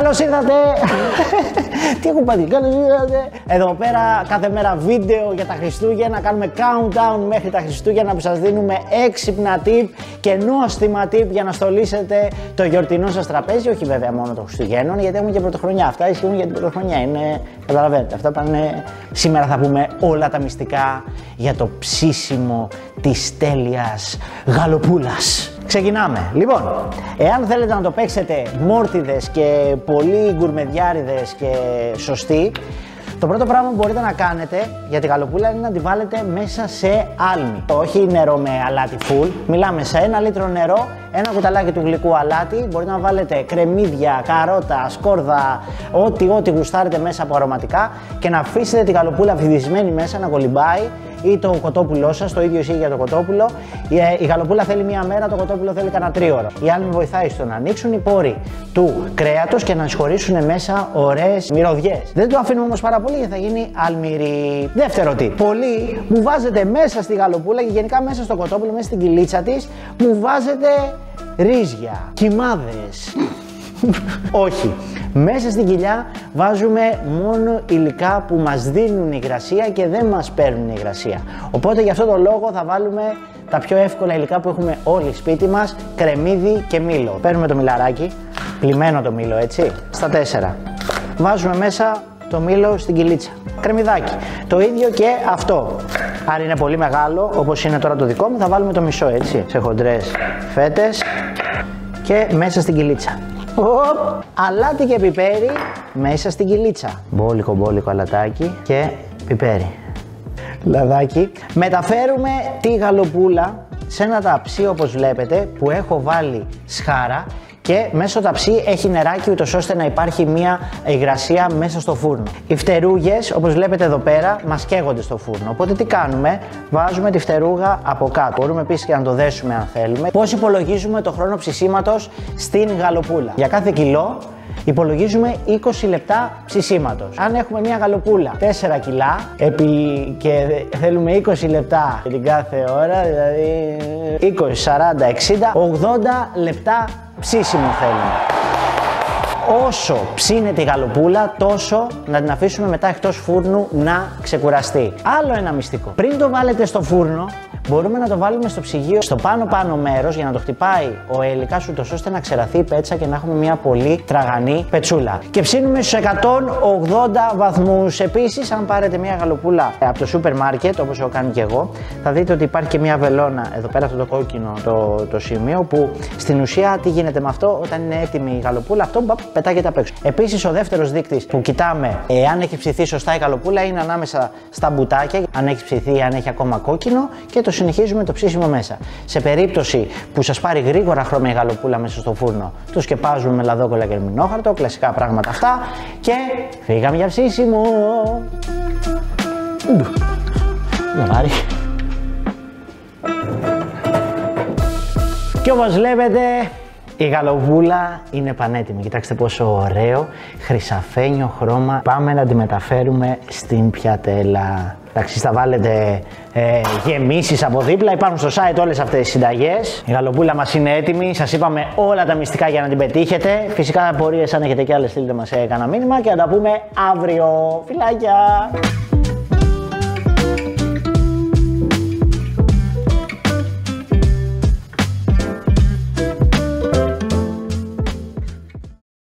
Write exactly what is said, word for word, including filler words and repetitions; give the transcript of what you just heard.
Καλώς ήρθατε! Τι έχω πάθει, καλώς ήρθατε! Εδώ πέρα κάθε μέρα βίντεο για τα Χριστούγεννα, κάνουμε countdown μέχρι τα Χριστούγεννα που σας δίνουμε έξυπνα tip και νόστιμα tip για να στολίσετε το γιορτινό σας τραπέζι. Όχι βέβαια μόνο των Χριστουγέννων, γιατί έχουμε και πρωτοχρονιά. Αυτά ισχύουν για την πρωτοχρονιά. Είναι, καταλαβαίνετε, αυτά πάνε. Σήμερα θα πούμε όλα τα μυστικά για το ψήσιμο της τέλειας γαλοπούλας. Ξεκινάμε. Λοιπόν, εάν θέλετε να το παίξετε μόρτιδες και πολύ γκουρμεδιάριδες και σωστοί, το πρώτο πράγμα που μπορείτε να κάνετε για τη γαλοπούλα είναι να τη βάλετε μέσα σε άλμη. Όχι νερό με αλάτι full, μιλάμε σε ένα λίτρο νερό, ένα κουταλάκι του γλυκού αλάτι, μπορείτε να βάλετε κρεμμύδια, καρότα, σκόρδα, ό,τι ό,τι γουστάρετε μέσα από αρωματικά και να αφήσετε τη γαλοπούλα βυθισμένη μέσα να κολυμπάει, ή το κοτόπουλό σας, το ίδιο ισχύει για το κοτόπουλο. Η γαλοπούλα θέλει μία μέρα, το κοτόπουλο θέλει κανένα τρίωρο. Η άλμη βοηθάει στο να ανοίξουν οι πόροι του κρέατος και να σχωρίσουν μέσα ωραίες μυρωδιές. Δεν το αφήνουμε όμως πάρα πολύ γιατί θα γίνει αλμυρή. Δεύτερο τι, πολλοί μου βάζετε μέσα στη γαλοπούλα και γενικά μέσα στο κοτόπουλο, μέσα στην κοιλίτσα της, μου βάζετε ρύζια, κιμάδες. Όχι. Μέσα στην κοιλιά βάζουμε μόνο υλικά που μας δίνουν υγρασία και δεν μας παίρνουν υγρασία. Οπότε γι' αυτό το λόγο θα βάλουμε τα πιο εύκολα υλικά που έχουμε όλοι σπίτι μας, κρεμμύδι και μήλο. Παίρνουμε το μιλαράκι, πλυμμένο το μήλο έτσι, στα τέσσερα. Βάζουμε μέσα το μήλο στην κοιλίτσα. Κρεμμυδάκι. Το ίδιο και αυτό. Αν είναι πολύ μεγάλο, όπως είναι τώρα το δικό μου, θα βάλουμε το μισό έτσι, σε χοντρές φέτες και μέσα στην κοιλίτσα. Οπ, αλάτι και πιπέρι μέσα στην κοιλίτσα. Μπόλικο μπόλικο αλατάκι και πιπέρι. Λαδάκι. Μεταφέρουμε τη γαλοπούλα σε ένα ταψί όπως βλέπετε που έχω βάλει σχάρα και μέσα στο ταψί έχει νεράκι ούτως ώστε να υπάρχει μια υγρασία μέσα στο φούρνο. Οι φτερούγες όπως βλέπετε εδώ πέρα μας καίγονται στο φούρνο. Οπότε τι κάνουμε, βάζουμε τη φτερούγα από κάτω. Μπορούμε επίσης και να το δέσουμε αν θέλουμε. Πώς υπολογίζουμε το χρόνο ψησίματος στην γαλοπούλα. Για κάθε κιλό υπολογίζουμε είκοσι λεπτά ψησίματος. Αν έχουμε μια γαλοπούλα τέσσερα κιλά επί... και θέλουμε είκοσι λεπτά για την κάθε ώρα, δηλαδή είκοσι, σαράντα, εξήντα, ογδόντα λεπτά ψήσιμο θέλουμε. Όσο ψήνεται η γαλοπούλα, τόσο να την αφήσουμε μετά εκτός φούρνου να ξεκουραστεί. Άλλο ένα μυστικό. Πριν το βάλετε στο φούρνο, μπορούμε να το βάλουμε στο ψυγείο στο πάνω πάνω μέρος για να το χτυπάει ο ελικάς ούτως ώστε να ξεραθεί η πέτσα και να έχουμε μια πολύ τραγανή πετσούλα. Και ψήνουμε στους εκατόν ογδόντα βαθμούς. Επίσης, αν πάρετε μια γαλοπούλα από το σούπερ μάρκετ, όπως έχω κάνει και εγώ, θα δείτε ότι υπάρχει και μια βελόνα εδώ πέρα, αυτό το κόκκινο το, το σημείο, που στην ουσία τι γίνεται με αυτό, όταν είναι έτοιμη η γαλοπούλα, αυτό μπα, πετάγεται απ' έξω. Επίσης, ο δεύτερος δείκτης που κοιτάμε εάν έχει ψηθεί σωστά η γαλοπούλα είναι ανάμεσα στα μπουτάκια, αν έχει ψηθεί, αν έχει ακόμα κόκκινο, και το συνεχίζουμε το ψήσιμο μέσα. Σε περίπτωση που σας πάρει γρήγορα χρώμα η γαλοπούλα μέσα στο φούρνο, το σκεπάζουμε με λαδόκολλα και λεμινόχαρτο, κλασικά πράγματα αυτά, και φύγαμε για ψήσιμο. Βάρη. Και όπως βλέπετε, η γαλοπούλα είναι πανέτοιμη. Κοιτάξτε πόσο ωραίο χρυσαφένιο χρώμα. Πάμε να τη μεταφέρουμε στην πιατέλα. Εντάξει, θα βάλετε ε, γεμίσεις από δίπλα. Υπάρχουν στο site όλες αυτές τις συνταγές. Η γαλοπούλα μας είναι έτοιμη. Σας είπαμε όλα τα μυστικά για να την πετύχετε. Φυσικά απορίες αν έχετε κι άλλες στείλτε μας κανένα μήνυμα και θα τα πούμε αύριο. Φιλάκια!